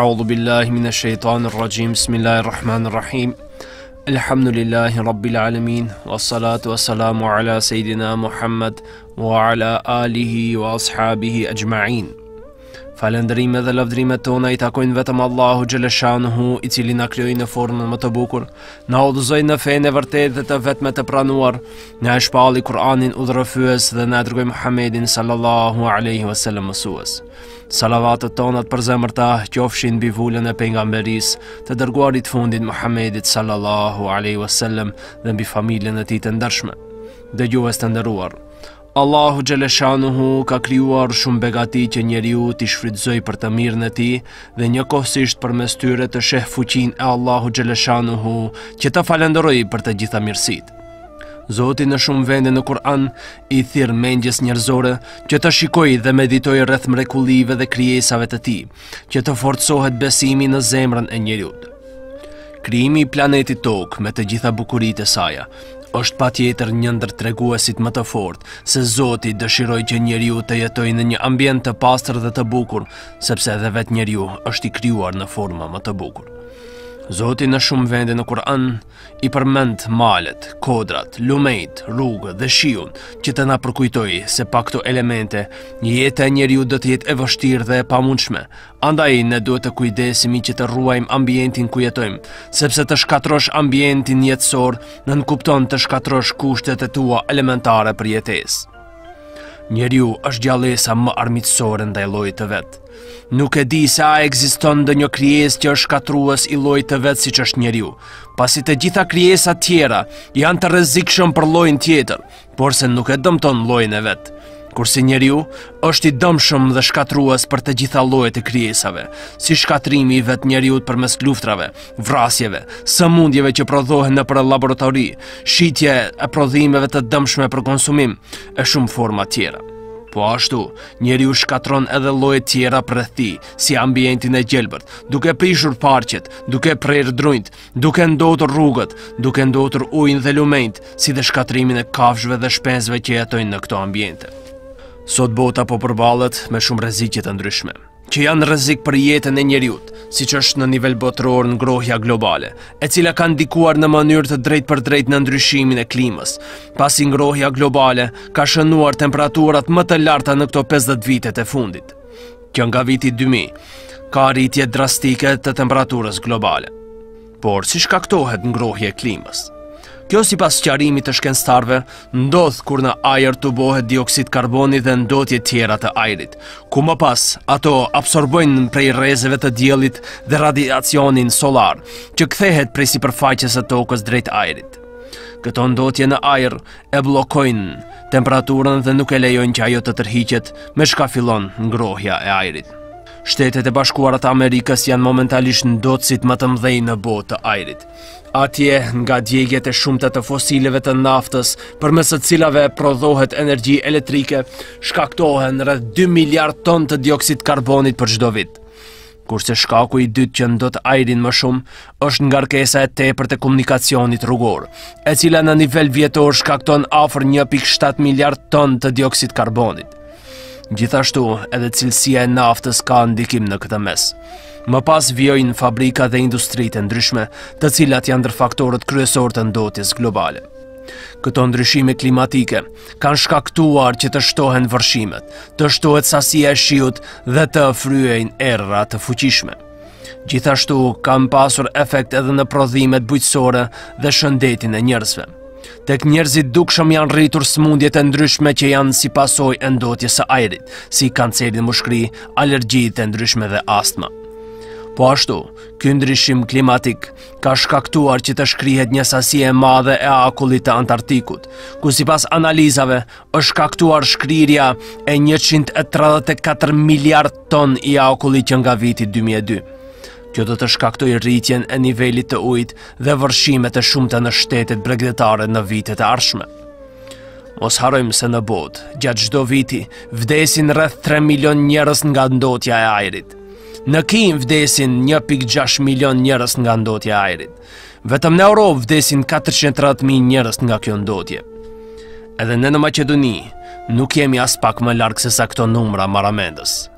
أعوذ بالله من الشيطان الرجيم بسم الله الرحمن الرحيم الحمد لله رب العالمين والصلاة والسلام على سيدنا محمد وعلى آله وأصحابه أجمعين. Falënderimet dhe lavdrimet tona I takojnë vetëm Allahu Xheleshanuhu, I cili na krijoi në formën më të bukur, na udhëzoi në fenë e vërtetë dhe të vetme të pranuar, na e shpalli Kur'anin udhërrëfyes dhe na dërgoi Muhammedin sallallahu alaihi wasallam mësues. Salavatet tona të përzemërta qofshin mbi vulën e pejgamberisë, të dërguarit fundit Muhammedit sallallahu alaihi wasallam dhe mbi familjen e tij të ndershme. Dëgjues të nderuar, Allahu Xheleshanuhu ka krijuar shumë begati që njeriu t'i shfrytëzojë për të mirën e tij dhe njëkohësisht përmes tyre të sheh fuqinë e Allahu Xheleshanuhu që të falenderojë për të gjitha mirësitë. Zoti në shumë vende në Kur'an I thirr mendjes njerëzore që të shikojë dhe meditojë rreth mrekullive dhe krijesave të tij, që të forcohet besimi në zemrën e njeriut. Krijimi I planetit Tokë me të gjitha bukuritë e saj është patjetër një ndër treguesit më të fortë se Zoti dëshiroi që njeriu të jetojë në një ambient të pastër dhe të bukur, sepse edhe vetë njeriu është I krijuar në forma më të bukur. Zoti në shumë vende në Kur'an I përmend malet, kodrat, lumejt, rrugët dhe shiun që të na përkujtojë se pa këto elemente jeta e njeriu do të jetë e vështirë dhe e pamundshme. Andaj ne duhet të kujdesemi që të ruajmë ambientin ku jetojmë, sepse të shkatrosh ambientin jetësor nënkupton të shkatrosh kushtet e tua elementare për jetesë. Njeriu është gjallësa më armiqësore ndaj llojit të vet. Nuk e di se a ekziston ndonjë krijesë që është shkatrues I llojit të vet siç është njeriu, pasi të gjitha krijesat tjera janë të rrezikshëm për llojin tjetër, por se nuk e dëmton llojin e vet. Kurse njeriu është I dëmshëm dhe shkatrues për të gjitha llojet e krijesave, si shkatrimi I vet njeriut përmes luftrave, vrasjeve, sëmundjeve që prodhohen nëpër laboratori, shitje e prodhimeve të dëmshme për konsumim, e shumë forma tjera. Po ashtu, njeriu shkatron edhe lloje tjera rreth tij, si ambientin e gjelbërt, duke prishur parqet, duke prerë drunjt, duke ndotur rrugët, duke ndotur ujin dhe lumejt, si dhe shkatrimin e kafshëve dhe shpenzëve që jetojnë në këto ambiente. Sot bota po përballet me shumë rreziqe të ndryshme, që janë rrezik për jetën e njeriut, siç është në nivel botëror ngrohja globale, e cila ka ndikuar në mënyrë të drejtpërdrejtë në ndryshimin e klimës, pasi ngrohja globale ka shënuar temperaturat më të larta në këto 50 vitet e fundit. Që nga viti 2000 ka rritje drastike të temperaturës globale. Por si shkaktohet ngrohja e klimës? Kjo sipas sqarimit të shkencëtarëve ndodh kur në ajër tubohet dioksid karboni dhe ndotje tjera të ajrit, ku më pas ato absorbojnë prej rrezeve të diellit dhe radiacionin solar, që kthehet prej sipërfaqes së tokës drejt ajrit. Këto ndotje në ajër e bllokojnë temperaturën dhe nuk e lejojnë që ajo të tërhiqet, me shka fillon ngrohja e ajrit. Shtetet e Bashkuara të Amerikës janë momentalisht ndotësit më të mëdhenj në botë të ajrit. Atje, nga djegjet e shumta të fosileve të naftës, përmes së cilave prodhohet energji elektrike, shkaktohen rreth 2 miliard ton të dioksid karbonit për çdo vit. Kurse shkaku I dytë që ndot ajrin më shumë është ngarkesa e tepërt e komunikacionit rrugor, e cila në nivel vjetor shkakton afër 1.7 miliard ton të dioksid karbonit. Gjithashtu, edhe cilësia e naftës ka ndikim në këtë mes. Më pas vijojnë fabrika dhe industritë ndryshme, të cilat janë ndër faktorët kryesor të ndotjes globale. Këto ndryshime klimatike kanë shkaktuar që të shtohen vërshimet, të shtohet sasia e shiut dhe të fryejnë errra të fuqishme. Gjithashtu, kanë pasur efekt edhe në prodhimet bujqësore dhe shëndetin e njerëzve. Tek njerëzit dukshëm janë rritur sëmundjet e ndryshme që janë si pasojë e ndotjes së ajrit, si kanceri mushkëri, alergjitë e ndryshme dhe astma. Po ashtu, ky ndryshim klimatik ka shkaktuar që të shkrihet një sasi e madhe e akullit të Antarktikut, ku sipas analizave është shkaktuar shkrirja e 134 miliard ton I akullit që nga viti 2002. Kjo do të shkaktoj rritjen e nivelit të ujit dhe vërshimet e shumta në shtetet bregdetare në vitet e ardhshme. Mos harrojmë se në botë, gjatë çdo viti, vdesin rreth 3 milion njerëz nga ndotja e ajrit. Në Kinë vdesin 1.6 milion njerëz nga ndotja e ajrit. Vetëm në Europë vdesin 430.000 njerëz nga kjo ndotje. Edhe ne në Maqedoni nuk jemi as pak më larg se sa këto numra marramendës.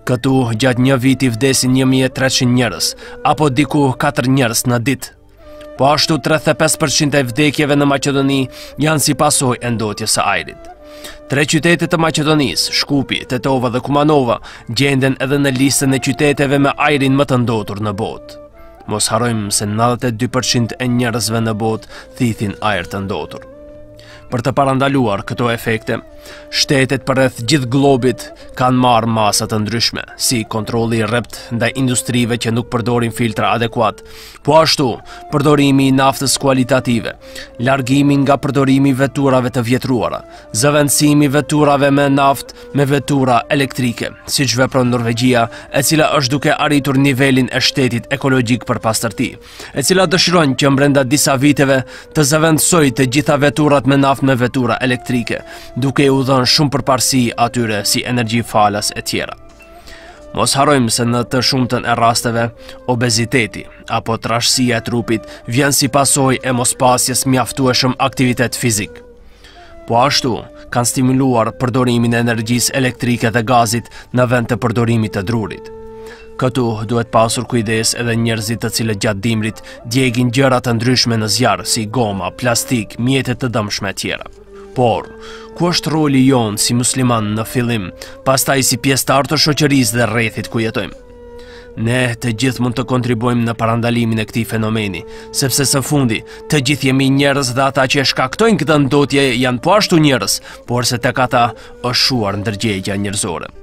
Këtu gjatë një viti vdesin 1300 njerëz, apo diku 4 njerëz në ditë. Po ashtu 35% e vdekjeve në Maqedoni janë si pasojë e ndotjes së ajrit. 3 qytete të Maqedonisë, Shkupi, Tetova dhe Kumanova, gjenden edhe në listën e qyteteve me ajrin më të ndotur në botë. Mos harrojmë se 92% e njerëzve në botë thithin ajër të ndotur. Për të parandaluar këto efekte, shtetet përreth gjithë globit kanë marrë masa të ndryshme, si kontrolli i rrept ndaj industrive që nuk përdorin filtra adekuat, po ashtu përdorimi i naftës kualitative, largimi nga përdorimi i veturave të vjetruara, zëvendësimi i veturave me naftë me vetura elektrike, siç vepron Norvegjia, e cila është duke arritur nivelin e shtetit ekologjik për pastërti, e cila dëshiron që brenda disa viteve të zëvendësojë të gjitha veturat me naftë me vetura elektrike, duke u dhënë shumë përparësi atyre si energji falas e tjera. Mos harrojmë se në të shumtën e rasteve, obeziteti apo trashësia e trupit vjen si pasojë e mospasjes mjaftueshëm aktivitet fizik. Po ashtu, kanë stimuluar përdorimin e energjisë elektrike dhe gazit në vend të përdorimit të drurit. Këtu duhet pasur kujdes edhe njerëzit të cilët gjatë dimrit djegin gjëra të ndryshme në zjarr, si goma, plastik, mjete të dëmshme e tjera. Por, ku është roli jonë si musliman në fillim, pastaj si pjesëtar të shoqërisë dhe rrethit ku jetojmë? Ne të gjithë mund të kontribuojmë në parandalimin e këtij fenomeni, sepse së fundi të gjithë jemi njerëz dhe ata që shkaktojnë këtë ndotje janë po ashtu njerëz, por se tek ata është shuar ndërgjegja njerëzore.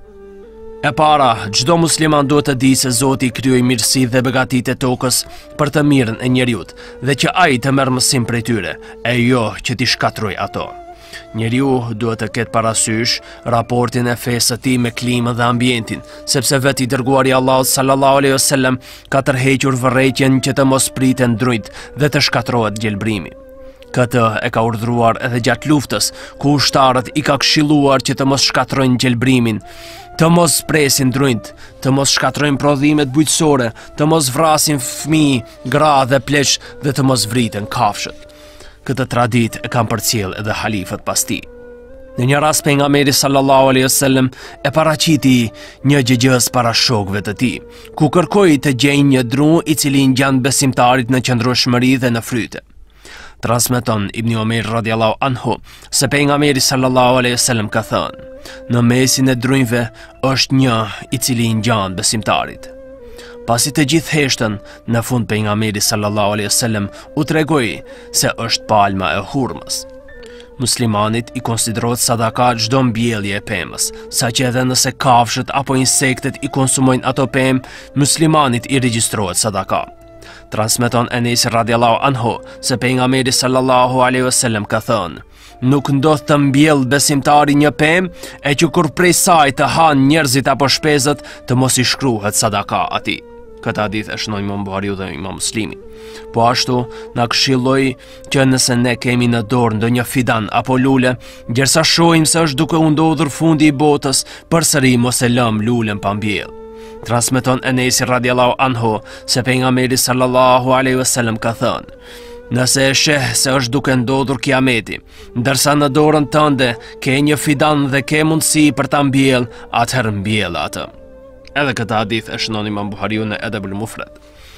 E para, çdo musliman duhet të di se Zoti krijoi mirësi dhe begatitë e tokës për të mirën e njerëzit dhe që ai të merr mësim prej tyre, e jo që t'i shkatroj ato. Njeriu duhet të ketë parasysh raportin e fesë së tij me klimën dhe ambientin, sepse vetë i dërguari Allahut sallallahu alaihi wasallam ka tërhequr vërrejtjen që të mos priten drujt dhe të shkatrohet gjelbrimi. Këtë e ka urdhëruar edhe gjatë luftës, ku ushtarët i ka këshilluar që të mos shkatrojnë gjelbrimin, të mos presin drujt, të mos shkatrojnë prodhimet bujqësore, të mos vrasin fëmijë, gra dhe pleq dhe të mos vriten kafshët. Këtë traditë e kanë përcjell edhe halifët pas tij. Në një rast pejgamberi sallallahu alaihi wasallam e paraqiti një gjëgjës para shokëve të tij, ku kërkoi të gjejnë një dru i cili ngjan besimtarit në qëndrueshmëri dhe në fryte. Transmeton Ibn Omer radiallahu anhu se pejgamberi sallallahu alaihi wasallam ka thënë: në mesin e drujve është një i cili i ngjan besimtarit. Pasi të gjithë heshtën, në fund pejgamberi sallallahu alaihi wasallam u tregoi se është palma e hurmës. Muslimanit i konsiderohet sadaka çdo mbjellje e pemës, saqë edhe nëse kafshët apo insektet i konsumojnë ato pemë, muslimanit i regjistrohet sadaka. Transmeton Enes radiallahu anhu se pejgamberi sallallahu alaihi wasallam ka thënë: nuk ndodh të mbjell besimtari një pemë e që kur prej saj të hanë njerëzit apo shpezët të mos i shkruhet sadaka atij. Këtë hadith e shënon Imam Buhariu dhe Imam Muslimi. Po ashtu na këshilloi që nëse ne kemi në dorë ndonjë fidan apo lule, gjersa shohim se është duke u ndodhur fundi i botës, përsëri mos e lëm lulen pa mbjell. Transmeton Enes radiallahu anhu se pejgamberi sallallahu alaihi wasallam ka thënë: nëse e sheh se është duke ndodhur kiameti, ndërsa në dorën tënde ke një fidan dhe ke mundësi për ta mbjell, atëherë mbjell atë. Edhe këtë hadith e shënon Imam Buhariu në Edebul Mufrad.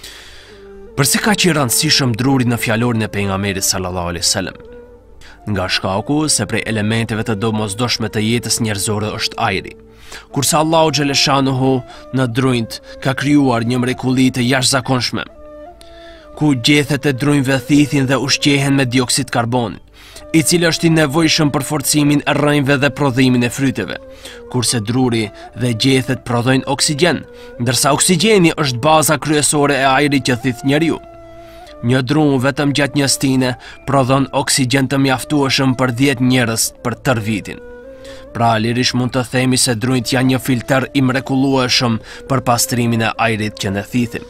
Përse ka qenë rëndësishëm druri në fjalorin e pejgamberit sallallahu alaihi wasallam? Nga shkaku se prej elementeve të domosdoshme të jetës njerëzore është ajri. Kurse Allahu xhaleshanuhu në drujt ka krijuar një mrekulli të jashtëzakonshme, ku gjethet e drujve thithin dhe ushqehen me dioksid karbonit, i cili është i nevojshëm për forcimin e rrënjve dhe prodhimin e fryteve, kurse druri dhe gjethet prodhojnë oksigjen, ndërsa oksigjeni është baza kryesore e ajrit që thith njeriu. Një dru vetëm gjatë një stine prodhon oksigjen të mjaftueshëm për 10 njerëz për tër vitin. Pra lirish mund të themi se drujt janë një filter i mrekullueshëm për pastrimin e ajrit që ne thithim.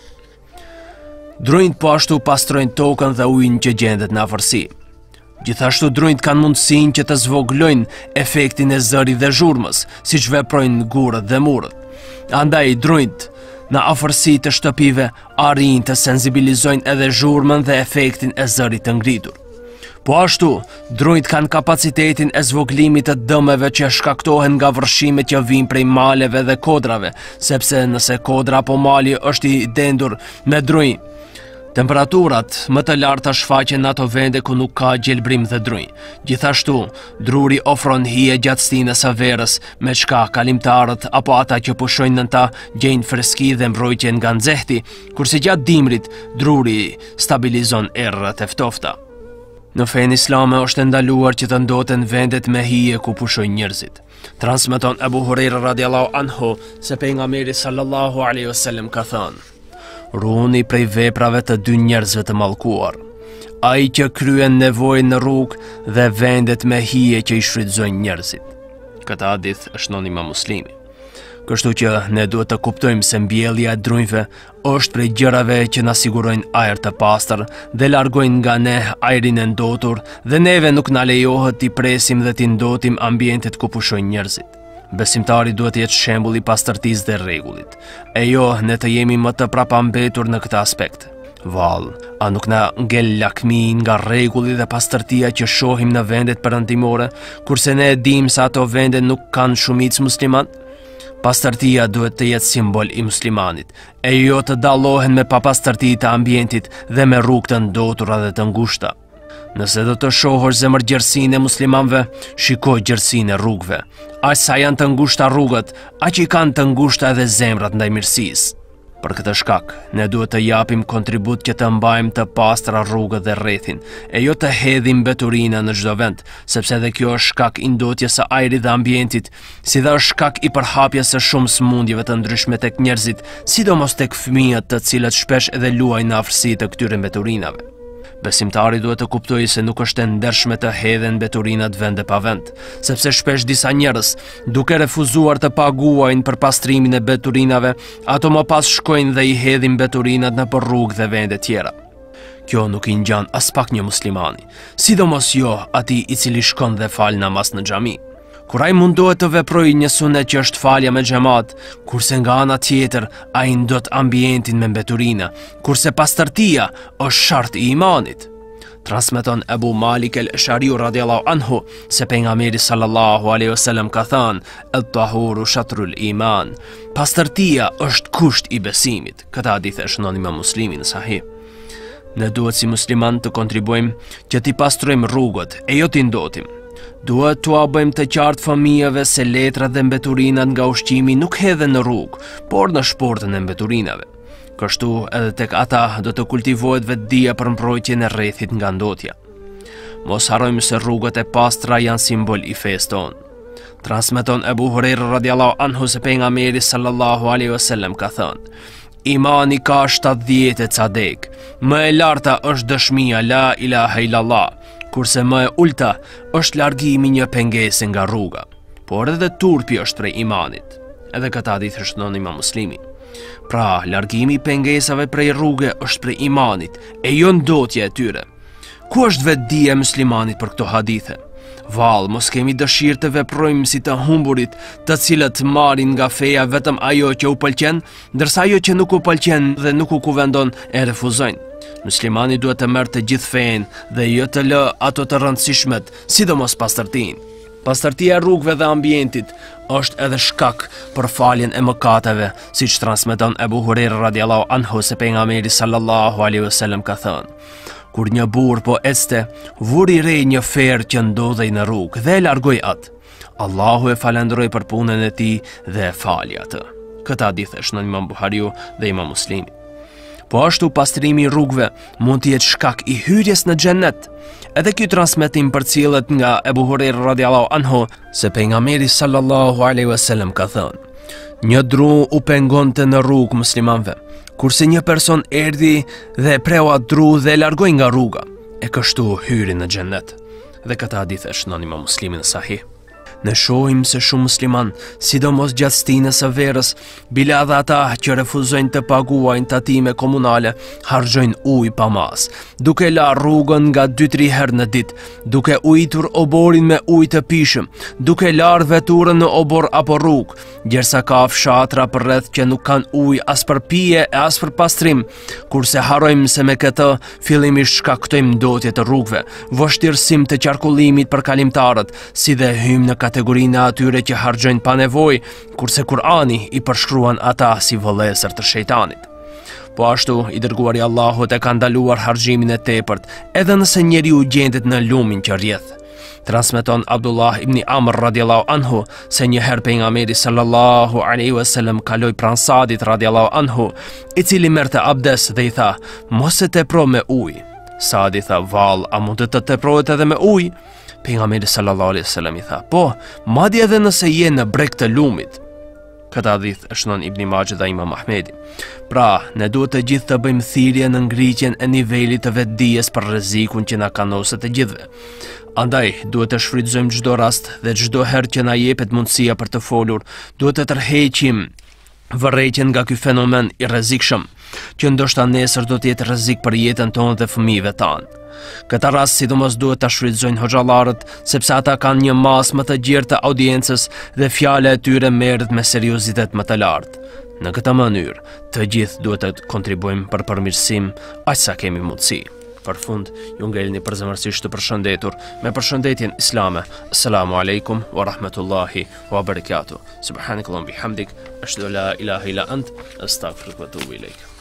Drujt po ashtu pastrojnë tokën dhe ujin që gjendet në afërsi. Gjithashtu drujt kanë mundësinë që të zvoglojnë efektin e zërit dhe zhurmës, siç veprojnë gurët dhe murët. Andaj drujt në afërsi të shtëpive arrin të sensibilizojnë edhe zhurmën dhe efektin e zërit të ngritur. Po ashtu, drujt kanë kapacitetin e zvoglimit të dëmeve që shkaktohen nga vërshimet që vijnë prej maleve dhe kodrave, sepse nëse kodra apo mali është i dendur me druj, temperaturat më të larta shfaqen në ato vende ku nuk ka gjelbrim dhe druj. Gjithashtu, druri ofron hije gjatësinë së verës, me çka kalimtarët apo ata që pushojnë nën ta gjejnë freski dhe mbrojtje nga nxehti, kurse gjatë dimrit druri stabilizon errët e ftofta. Në fenë islame është ndaluar që të ndoten vendet me hije ku pushojnë njerëzit. Transmeton Abu Huraira radiallahu anhu se pejgamberi sallallahu alaihi wasallam ka thënë: "Ruhuni prej veprave të dy njerëzve të mallkuar, ai që kryen nevojën në rrugë dhe vendet me hije që i shfrytëzojnë njerëzit." Këtë hadith është nën Imam Muslimi. Kështu që ne duhet të kuptojmë se mbjellja e drujve është prej gjërave që na sigurojnë ajër të pastër dhe largojnë nga ne ajrin e ndotur, dhe neve nuk na lejohet t'i presim dhe t'i ndotim ambientet ku pushojnë njerëzit. Besimtari duhet të jetë shembull i pastërtisë dhe rregullit, e jo ne të jemi më të prapambetur në këtë aspekt. Vallë, a nuk na ngel lakmi nga rregulli dhe pastërtia që shohim në vendet perëndimore, kurse ne e dimë se ato vende nuk kanë shumicë musliman? Pastërtia duhet të jetë simbol i muslimanit, e jo të dallohen me papastërti të ambientit dhe me rrugë të ndotura dhe të ngushta. Nëse do të shohësh zemërgjërsinë e muslimanëve, shiko gjërsinë e rrugëve. Aq sa janë të ngushta rrugët, aq i kanë të ngushta edhe zemrat ndaj mirësisë. Për këtë shkak, ne duhet të japim kontribut që të mbajmë të pastra rrugët dhe rrethin, e jo të hedhim mbeturina në çdo vend, sepse edhe kjo është shkak i ndotjes së ajrit dhe ambientit, si dhe është shkak i përhapjes së shumë sëmundjeve të ndryshme tek njerëzit, sidomos tek fëmijët, të cilët shpesh edhe luajnë në afërsi të këtyre mbeturinave. Besimtari duhet të kuptojë se nuk është e ndershme të hedhen mbeturinat vende pa vend, sepse shpesh disa njerëz, duke refuzuar të paguajnë për pastrimin e mbeturinave, ato më pas shkojnë dhe i hedhin mbeturinat në për rrugë dhe vende tjera. Kjo nuk i ngjan as pak një muslimani, sidomos jo atij i cili shkon dhe fal namaz në xhami. Kur ai mundohet të veprojë një sunet që është falja me xhamat, kurse nga ana tjetër ai ndot ambientin me mbeturina, kurse pastërtia është shart i imanit. Transmeton Abu Malik el-Ashariu radiallahu anhu se pejgamberi sallallahu alaihi wasallam ka thënë: "El-tahuru shatrul iman." Pastërtia është kusht i besimit. Këtë hadith është nën Imam Muslimi në Sahih. Ne duhet si musliman të kontribuojmë që t'i pastrojmë rrugët, e jo t'i ndotim. Duhet t'ua bëjmë të qartë fëmijëve se letrat dhe mbeturinat nga ushqimi nuk hedhen në rrugë, por në shportën e mbeturinave. Kështu edhe tek ata do të kultivohet vetdia për mbrojtjen e rrethit nga ndotja. Mos harrojmë se rrugët e pastra janë simbol i fesë tonë. Transmeton Abu Huraira radiallahu anhu se pejgamberi sallallahu alaihi wasallam ka thënë: "Imani ka 70 cadek, më e larta është dëshmia la ilaha illallah, kurse më e ulta është largimi një pengese nga rruga. Por edhe turpi është prej imanit." Edhe këtë hadith është nën Imam Muslimi. Pra, largimi i pengesave prej rruge është prej imanit, e jo ndotja e tyre. Ku është vetdia e muslimanit për këto hadithe? Vallë, mos kemi dëshirë të veprojmë si të humburit, të cilët marrin nga feja vetëm ajo që u pëlqen, ndërsa ajo që nuk u pëlqen dhe nuk u kuvendon e refuzojnë. Muslimani duhet të merr të gjithë fenë dhe jo të lë ato të rëndësishmet, sidomos pastërtinë. Pastërtia e rrugëve dhe ambientit është edhe shkak për faljen e mëkateve, siç transmeton Abu Huraira radiallahu anhu se pejgamberi sallallahu alaihi wasallam ka thënë: "Kur një burr po ecte, vuri re një ferë që ndodhej në rrugë dhe e largoi atë. Allahu e falendroi për punën e tij dhe e fali atë." Këtë hadith është në Imam Buhariu dhe Imam Muslimi. Po ashtu pastrimi i rrugëve mund të jetë shkak i hyrjes në xhennet. Edhe ky transmetim përcjellet nga Abu Huraira radiallahu anhu se pejgamberi sallallahu alaihi wasallam ka thënë: "Një dru u pengonte në rrugë muslimanëve, kurse një person erdhi dhe preu atë dru dhe e largoi nga rruga, e kështu hyri në xhennet." Dhe këtë hadith është nën Imam Muslimi në Sahih. Ne shohim se shumë musliman, sidomos gjatë stinës së verës, bile edhe ata që refuzojnë të paguajnë tatime komunale, harxojnë ujë pa mas, duke la rrugën nga 2-3 herë në ditë, duke ujtur oborin me ujë të pishëm, duke larë veturën në obor apo rrugë, gjersa ka fshatra përreth që nuk kanë ujë as për pije e as për pastrim, kurse harrojmë se me këtë fillimisht shkaktojmë ndotje të rrugëve, vështirësim të qarkullimit për kalimtarët, si dhe hym në kategorinë e atyre që harxojnë pa nevojë, kurse Kur'ani i përshkruan ata si vëllezër të shejtanit. Po ashtu, i dërguari Allahut e ka ndaluar harximin e tepërt, edhe nëse njeriu gjendet në lumin që rrjedh. Transmeton Abdullah ibn Amr radiallahu anhu se njëherë pejgamberi sallallahu alaihi wasallam kaloi pranë Sadit radiallahu anhu, i cili merrte abdes dhe i tha: "Mos e tepro me ujë." Sadi tha: "Vall, a mund të teprohet edhe me ujë?" Pejgamberi sallallahu alaihi wasallam i tha: "Po, madje edhe nëse je në breg të lumit." Këtë hadith e shënon Ibn Majah dhe Imam Ahmedi. Pra, ne duhet të gjithë të bëjmë thirrje në ngritjen e nivelit të vetdijes për rrezikun që na kanose të gjithëve. Andaj, duhet të shfrytëzojmë çdo rast dhe çdo herë që na jepet mundësia për të folur, duhet të tërheqim vërrejtjen nga ky fenomen i rrezikshëm, që ndoshta nesër do të jetë rrezik për jetën tonë dhe fëmijëve tanë. Këta rast sidomos duhet ta shfrytëzojnë hoxhallarët, sepse ata kanë një masë më të gjerë të audiencës dhe fjala e tyre merret me seriozitet më të lartë. Në këtë mënyrë, të gjithë duhet të kontribuojmë për përmirësim aq sa kemi mundësi. Për fund, ju ngelni përzemërsisht të përshëndetur me përshëndetjen islame. Assalamu alaikum wa rahmatullahi wa barakatuh. Subhanakallahumma bihamdik, ashhadu an la ilaha illa ant, astaghfiruka wa atubu ilaik.